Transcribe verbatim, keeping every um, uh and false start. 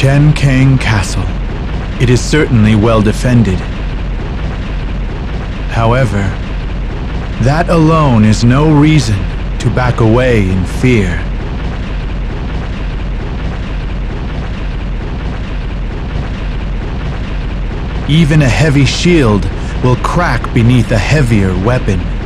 Chen Kang Castle. It is certainly well defended. However, that alone is no reason to back away in fear. Even a heavy shield will crack beneath a heavier weapon.